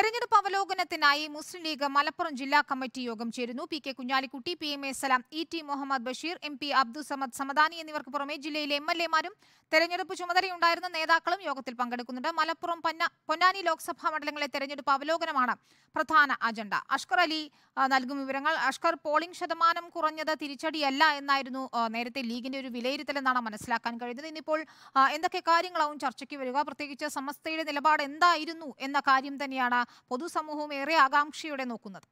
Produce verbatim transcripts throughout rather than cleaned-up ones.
തെരഞ്ഞെടുപ്പ് അവലോകനത്തിനായി മുസ്ലിം ലീഗ് മലപ്പുറം ജില്ലാ കമ്മിറ്റി യോഗം ചേരുന്നു. P K Kunhalikutty, P M A Salam, E T Muhammad Basheer, M P Abdul Samad Samadani എന്നിവർക്ക് പുറമെ ജില്ലയിലെ എം എൽ എമാരും തെരഞ്ഞെടുപ്പ് ചുമതലയുണ്ടായിരുന്ന നേതാക്കളും യോഗത്തിൽ പങ്കെടുക്കുന്നുണ്ട്. മലപ്പുറം പൊന്നാനി ലോക്സഭാ മണ്ഡലങ്ങളിലെ തെരഞ്ഞെടുപ്പ് അവലോകനമാണ് പ്രധാന അജണ്ട. അഷ്കർ അലി നൽകും വിവരങ്ങൾ. അഷ്കർ, പോളിംഗ് ശതമാനം കുറഞ്ഞത് തിരിച്ചടിയല്ല എന്നായിരുന്നു നേരത്തെ ലീഗിന്റെ ഒരു വിലയിരുത്തൽ എന്നാണ് മനസ്സിലാക്കാൻ കഴിയുന്നത്. ഇന്നിപ്പോൾ എന്തൊക്കെ കാര്യങ്ങളാവും ചർച്ചയ്ക്ക് വരിക? പ്രത്യേകിച്ച് സമസ്തയുടെ നിലപാട് എന്തായിരുന്നു എന്ന കാര്യം തന്നെയാണ് പൊതുസമൂഹവും ഏറെ ആകാംക്ഷയോടെ നോക്കുന്നത്.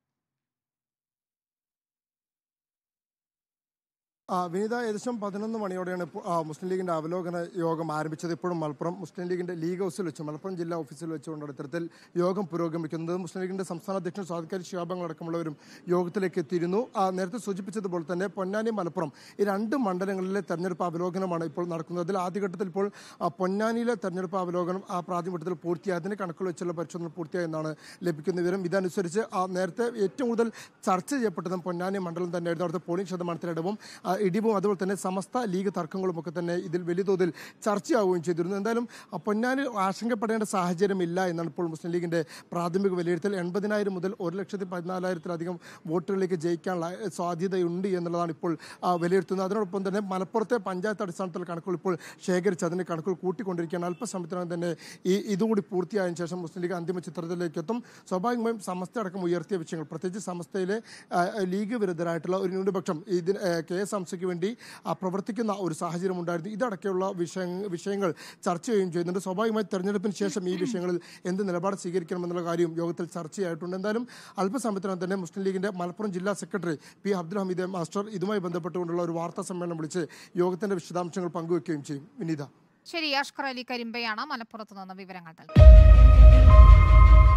വിനീത, ഏകദേശം പതിനൊന്ന് മണിയോടെയാണ് മുസ്ലിം ലീഗിന്റെ അവലോകന യോഗം ആരംഭിച്ചത്. ഇപ്പോഴും മലപ്പുറം മുസ്ലിം ലീഗിന്റെ ലീഗ് ഹൗസിൽ വെച്ച് മലപ്പുറം ജില്ലാ ഓഫീസിൽ വെച്ചുകൊണ്ടാണ് ഇത്തരത്തിൽ യോഗം പുരോഗമിക്കുന്നത്. മുസ്ലിം ലീഗിന്റെ സംസ്ഥാന അധ്യക്ഷൻ സ്വാദിഖാരി ശിഹാബ് അടക്കമുള്ളവരും യോഗത്തിലേക്ക് എത്തിയിരുന്നു. നേരത്തെ സൂചിപ്പിച്ചതുപോലെ തന്നെ പൊന്നാനി മലപ്പുറം ഈ രണ്ട് മണ്ഡലങ്ങളിലെ തെരഞ്ഞെടുപ്പ് അവലോകനമാണ് ഇപ്പോൾ നടക്കുന്നത്. അതിൽ ആദ്യഘട്ടത്തിൽ ഇപ്പോൾ പൊന്നാനിയിലെ തെരഞ്ഞെടുപ്പ് അവലോകനം ആ പ്രാഥമികഘട്ടത്തിൽ പൂർത്തിയായി, അതിന് കണക്കുകൾ വെച്ചുള്ള പരിശോധന പൂർത്തിയായെന്നാണ് ലഭിക്കുന്ന വിവരം. ഇതനുസരിച്ച് നേരത്തെ ഏറ്റവും കൂടുതൽ ചർച്ച ചെയ്യപ്പെട്ടതും പൊന്നാനി മണ്ഡലം തന്നെയായിരുന്നു. അവിടുത്തെ പോളിംഗ് ശതമാനത്തിലിടവും ഇടിവും അതുപോലെ തന്നെ സമസ്ത ലീഗ് തർക്കങ്ങളും ഒക്കെ തന്നെ ഇതിൽ വലിയ തോതിൽ ചർച്ചയാവുകയും ചെയ്തിരുന്നു. എന്തായാലും പൊന്നാനി ആശങ്കപ്പെടേണ്ട സാഹചര്യമില്ല എന്നാണ് ഇപ്പോൾ മുസ്ലിം ലീഗിന്റെ പ്രാഥമിക വിലയിരുത്തൽ. എൺപതിനായിരം മുതൽ ഒരു ലക്ഷത്തി പതിനാലായിരത്തിലധികം വോട്ടുകളിലേക്ക് ജയിക്കാനുള്ള സാധ്യതയുണ്ട് എന്നുള്ളതാണ് ഇപ്പോൾ വിലയിരുത്തുന്നത്. അതിനോടൊപ്പം തന്നെ മലപ്പുറത്തെ പഞ്ചായത്ത് അടിസ്ഥാനത്തിൽ കണക്കുകൾ ഇപ്പോൾ ശേഖരിച്ച് അതിന്റെ കണക്കുകൾ കൂട്ടിക്കൊണ്ടിരിക്കുകയാണ്. അല്പസമയത്തിനകം തന്നെ ഈ ഇതുകൂടി പൂർത്തിയായതിനു ശേഷം മുസ്ലിം ലീഗ് അന്തിമ ചിത്രത്തിലേക്ക് എത്തും. സ്വാഭാവികമായും സമസ്ത അടക്കം ഉയർത്തിയ വിഷയങ്ങൾ, പ്രത്യേകിച്ച് സമസ്തയിലെ ലീഗ് വിരുദ്ധരായിട്ടുള്ള ഒരു ന്യൂനപക്ഷം ഇതിന് കെ എസ് ഹംസയ്ക്ക് വേണ്ടി പ്രവർത്തിക്കുന്ന ഒരു സാഹചര്യം ഉണ്ടായിരുന്നു. ഇതടക്കമുള്ള വിഷയ വിഷയങ്ങൾ ചർച്ച ചെയ്യുകയും ചെയ്യുന്നുണ്ട്. സ്വാഭാവികമായി തെരഞ്ഞെടുപ്പിന് ശേഷം ഈ വിഷയങ്ങളിൽ എന്ത് നിലപാട് സ്വീകരിക്കണമെന്നുള്ള കാര്യം യോഗത്തിൽ ചർച്ചയായിട്ടുണ്ട്. എന്തായാലും അല്പസമയത്തിനകം തന്നെ മുസ്ലിം ലീഗിന്റെ മലപ്പുറം ജില്ലാ secretary P Abdul Hameed master ഇതുമായി ബന്ധപ്പെട്ടുകൊണ്ടുള്ള ഒരു വാർത്താ സമ്മേളനം വിളിച്ച് യോഗത്തിന്റെ വിശദാംശങ്ങൾ പങ്കുവയ്ക്കുകയും ചെയ്യും. വിനീത, ശരി. അഷ്കർ അലി കരിമ്പയാണ് മലപ്പുറത്ത് നിന്ന് വിവരങ്ങൾ നൽകുന്നത്.